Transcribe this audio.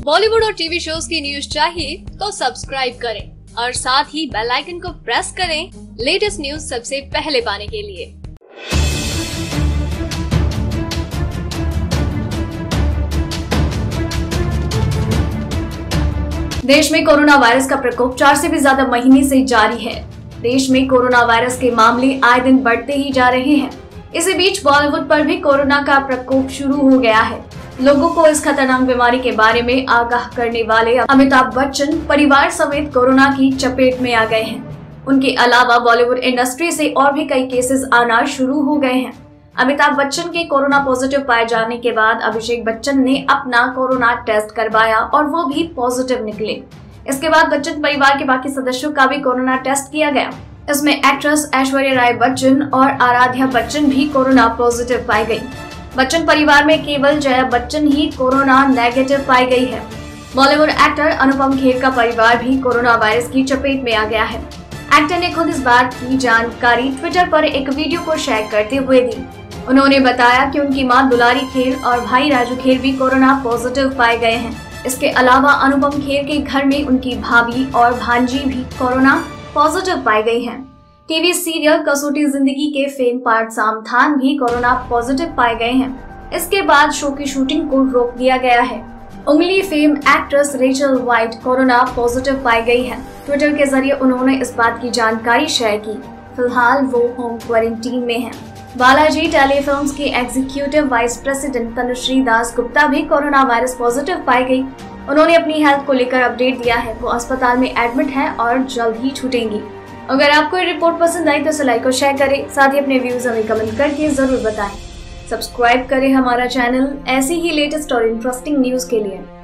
बॉलीवुड और TV shows की news चाहिए तो सब्सक्राइब करें और साथ ही बेल आइकन को प्रेस करें लेटेस्ट न्यूज सबसे पहले पाने के लिए। देश में कोरोना वायरस का प्रकोप 4 से भी ज्यादा महीने से जारी है। देश में कोरोना वायरस के मामले आए दिन बढ़ते ही जा रहे हैं। इसी बीच बॉलीवुड पर भी कोरोना का प्रकोप शुरू हो गया है। लोगों को इस खतरनाक बीमारी के बारे में आगाह करने वाले अमिताभ बच्चन परिवार समेत कोरोना की चपेट में आ गए हैं। उनके अलावा बॉलीवुड इंडस्ट्री से और भी कई केसेस आना शुरू हो गए हैं। अमिताभ बच्चन के कोरोना पॉजिटिव पाए जाने के बाद अभिषेक बच्चन ने अपना कोरोना टेस्ट करवाया और वो भी पॉजिटिव निकले। इसके बाद बच्चन परिवार के बाकी सदस्यों का भी कोरोना टेस्ट किया गया। इसमें एक्ट्रेस ऐश्वर्या राय बच्चन और आराध्या बच्चन भी कोरोना पॉजिटिव पाई गई। बच्चन परिवार में केवल जया बच्चन ही कोरोना नेगेटिव पाई गई है। बॉलीवुड एक्टर अनुपम खेर का परिवार भी कोरोना वायरस की चपेट में आ गया है। एक्टर ने खुद इस बात की जानकारी ट्विटर पर एक वीडियो को शेयर करते हुए दी। उन्होंने बताया कि उनकी मां दुलारी खेर और भाई राजू खेर भी कोरोना पॉजिटिव पाए गए हैं। इसके अलावा अनुपम खेर के घर में उनकी भाभी और भांजी भी कोरोना पॉजिटिव पाई गई हैं। टीवी सीरियल कसौटी जिंदगी के फेम पार्थ सामथान भी कोरोना पॉजिटिव पाए गए हैं। इसके बाद शो की शूटिंग को रोक दिया गया है। Ungli fame actress Rachel White corona positive पाई गई है। ट्विटर के जरिए उन्होंने इस बात की जानकारी शेयर की। फिलहाल वो होम क्वारंटीन में हैं। बालाजी टेलीफिल्म्स की executive vice president Tanushree Das Gupta भी कोरोना वायरस पॉजिटिव पाई गई। उन्होंने अपनी हेल्थ को लेकर अपडेट दिया है। वो अस्पताल में एडमिट है और जल्द ही छूटेंगी। अगर आपको ये रिपोर्ट पसंद आई तो इसे लाइक और शेयर करें। साथ ही अपने व्यूज हमें कमेंट करके जरूर बताएं। सब्सक्राइब करें हमारा चैनल ऐसी ही लेटेस्ट और इंटरेस्टिंग न्यूज के लिए।